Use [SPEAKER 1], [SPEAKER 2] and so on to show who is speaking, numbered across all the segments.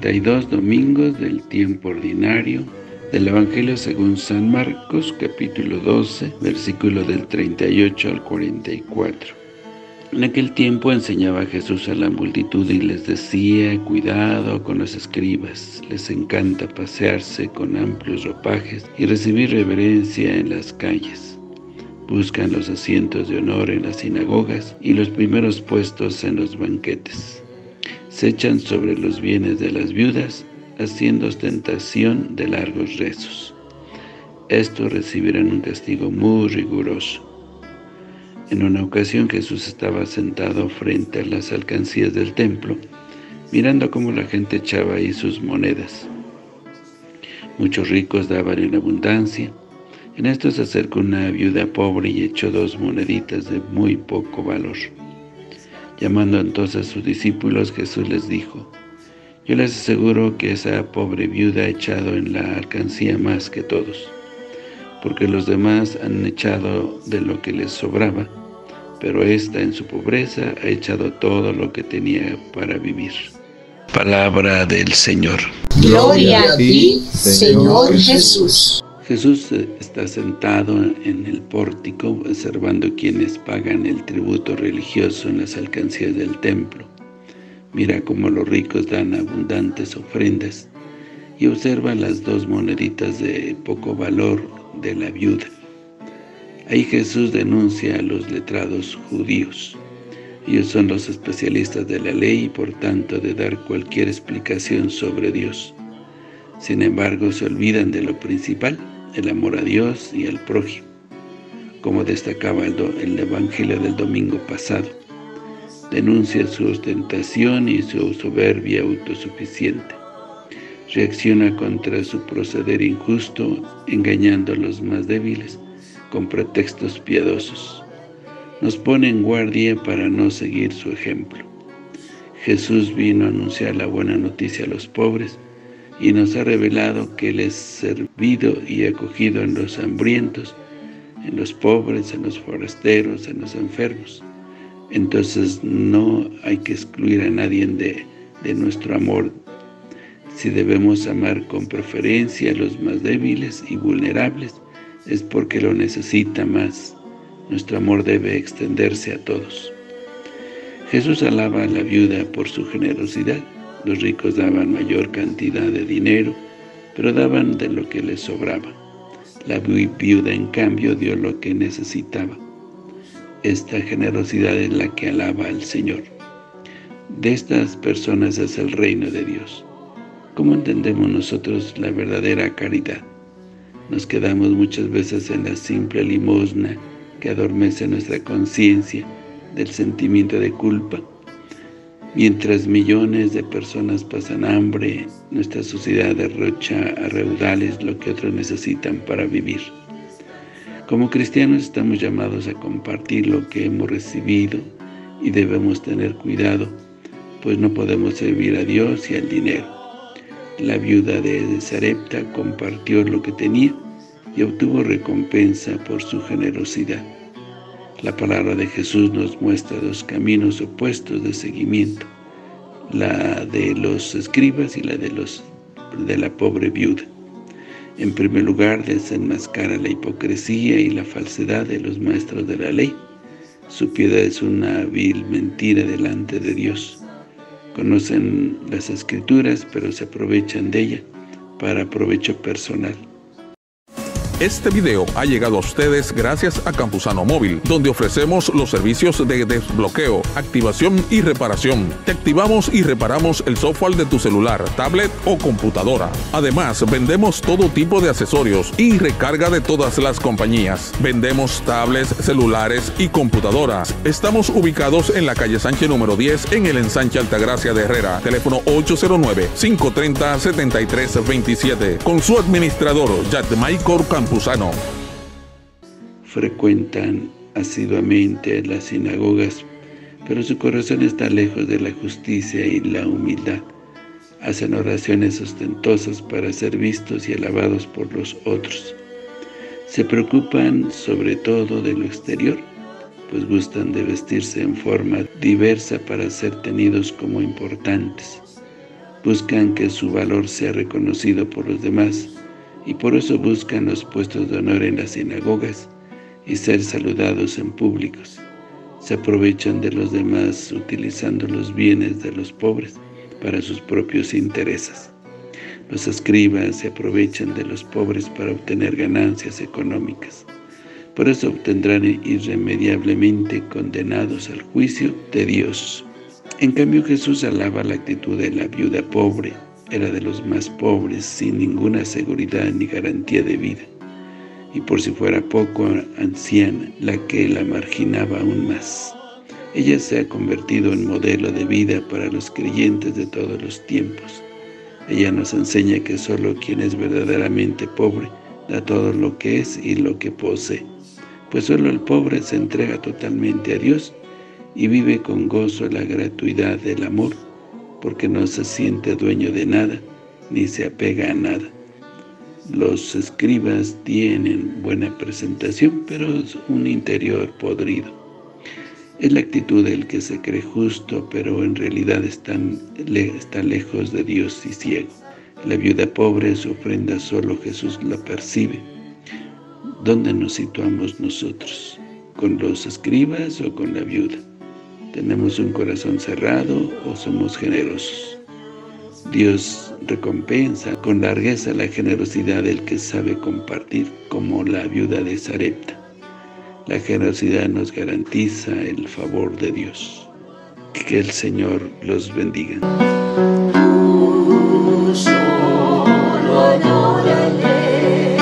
[SPEAKER 1] 42 domingos del tiempo ordinario del Evangelio según San Marcos, capítulo 12, versículo del 38 al 44. En aquel tiempo enseñaba Jesús a la multitud y les decía: cuidado con los escribas, les encanta pasearse con amplios ropajes y recibir reverencia en las calles. Buscan los asientos de honor en las sinagogas y los primeros puestos en los banquetes. Se echan sobre los bienes de las viudas, haciendo ostentación de largos rezos. Estos recibirán un castigo muy riguroso. En una ocasión Jesús estaba sentado frente a las alcancías del templo, mirando cómo la gente echaba ahí sus monedas. Muchos ricos daban en abundancia. En esto se acercó una viuda pobre y echó 2 moneditas de muy poco valor. Llamando entonces a sus discípulos, Jesús les dijo: yo les aseguro que esa pobre viuda ha echado en la alcancía más que todos, porque los demás han echado de lo que les sobraba, pero ésta en su pobreza ha echado todo lo que tenía para vivir. Palabra del Señor.
[SPEAKER 2] Gloria a ti, Señor Jesús.
[SPEAKER 1] Jesús está sentado en el pórtico observando quienes pagan el tributo religioso en las alcancías del templo. Mira cómo los ricos dan abundantes ofrendas y observa las 2 moneditas de poco valor de la viuda. Ahí Jesús denuncia a los letrados judíos. Ellos son los especialistas de la ley y por tanto de dar cualquier explicación sobre Dios. Sin embargo, se olvidan de lo principal, el amor a Dios y al prójimo, como destacaba el Evangelio del domingo pasado. Denuncia su ostentación y su soberbia autosuficiente. Reacciona contra su proceder injusto, engañando a los más débiles con pretextos piadosos. Nos pone en guardia para no seguir su ejemplo. Jesús vino a anunciar la buena noticia a los pobres y nos ha revelado que Él es servido y acogido en los hambrientos, en los pobres, en los forasteros, en los enfermos. Entonces no hay que excluir a nadie de nuestro amor. Si debemos amar con preferencia a los más débiles y vulnerables, es porque lo necesita más. Nuestro amor debe extenderse a todos. Jesús alaba a la viuda por su generosidad. Los ricos daban mayor cantidad de dinero, pero daban de lo que les sobraba. La viuda, en cambio, dio lo que necesitaba. Esta generosidad es la que alaba al Señor. De estas personas es el reino de Dios. ¿Cómo entendemos nosotros la verdadera caridad? Nos quedamos muchas veces en la simple limosna que adormece nuestra conciencia del sentimiento de culpa. Mientras millones de personas pasan hambre, nuestra sociedad derrocha a raudales lo que otros necesitan para vivir. Como cristianos estamos llamados a compartir lo que hemos recibido y debemos tener cuidado, pues no podemos servir a Dios y al dinero. La viuda de Sarepta compartió lo que tenía y obtuvo recompensa por su generosidad. La palabra de Jesús nos muestra 2 caminos opuestos de seguimiento, la de los escribas y la de la pobre viuda. En primer lugar, desenmascara la hipocresía y la falsedad de los maestros de la ley. Su piedad es una vil mentira delante de Dios. Conocen las Escrituras, pero se aprovechan de ella para provecho personal.
[SPEAKER 3] Este video ha llegado a ustedes gracias a Campusano Móvil, donde ofrecemos los servicios de desbloqueo, activación y reparación. Te activamos y reparamos el software de tu celular, tablet o computadora. Además, vendemos todo tipo de accesorios y recarga de todas las compañías. Vendemos tablets, celulares y computadoras. Estamos ubicados en la calle Sánchez número 10 en el ensanche Altagracia de Herrera. Teléfono 809-530-7327. Con su administrador, Yadmaicor Campusano.
[SPEAKER 1] Frecuentan asiduamente las sinagogas, pero su corazón está lejos de la justicia y la humildad. Hacen oraciones ostentosas para ser vistos y alabados por los otros. Se preocupan sobre todo de lo exterior, pues gustan de vestirse en forma diversa para ser tenidos como importantes. Buscan que su valor sea reconocido por los demás, y por eso buscan los puestos de honor en las sinagogas y ser saludados en públicos. Se aprovechan de los demás utilizando los bienes de los pobres para sus propios intereses. Los escribas se aprovechan de los pobres para obtener ganancias económicas. Por eso obtendrán irremediablemente condenados al juicio de Dios. En cambio, Jesús alaba la actitud de la viuda pobre. Era de los más pobres, sin ninguna seguridad ni garantía de vida. Y por si fuera poco, anciana, la que la marginaba aún más. Ella se ha convertido en modelo de vida para los creyentes de todos los tiempos. Ella nos enseña que solo quien es verdaderamente pobre da todo lo que es y lo que posee, pues solo el pobre se entrega totalmente a Dios y vive con gozo la gratuidad del amor, porque no se siente dueño de nada, ni se apega a nada. Los escribas tienen buena presentación, pero es un interior podrido. Es la actitud del que se cree justo, pero en realidad está lejos de Dios y ciego. La viuda pobre, su ofrenda solo Jesús la percibe. ¿Dónde nos situamos nosotros? ¿Con los escribas o con la viuda? ¿Tenemos un corazón cerrado o somos generosos? Dios recompensa con largueza la generosidad del que sabe compartir, como la viuda de Sarepta. La generosidad nos garantiza el favor de Dios. Que el Señor los bendiga.
[SPEAKER 2] Tú solo adórale,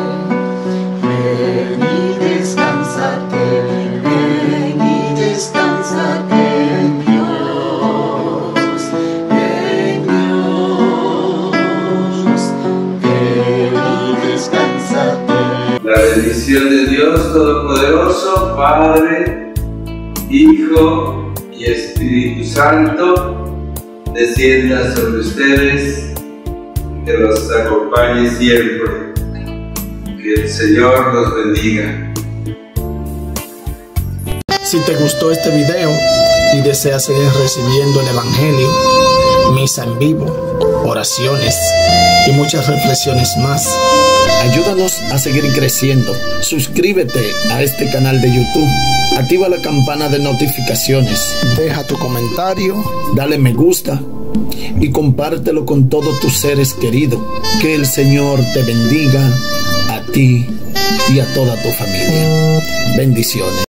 [SPEAKER 2] ven y descánsate en Dios, ven y descánsate.
[SPEAKER 4] La bendición de Dios Todopoderoso, Padre, Hijo y Espíritu Santo, descienda sobre ustedes, que los acompañe siempre. Que el Señor los bendiga.
[SPEAKER 5] Si te gustó este video y deseas seguir recibiendo el Evangelio, misa en vivo, oraciones y muchas reflexiones más, ayúdanos a seguir creciendo. Suscríbete a este canal de YouTube, activa la campana de notificaciones, deja tu comentario, dale me gusta y compártelo con todos tus seres queridos. Que el Señor te bendiga a ti y a toda tu familia. Bendiciones.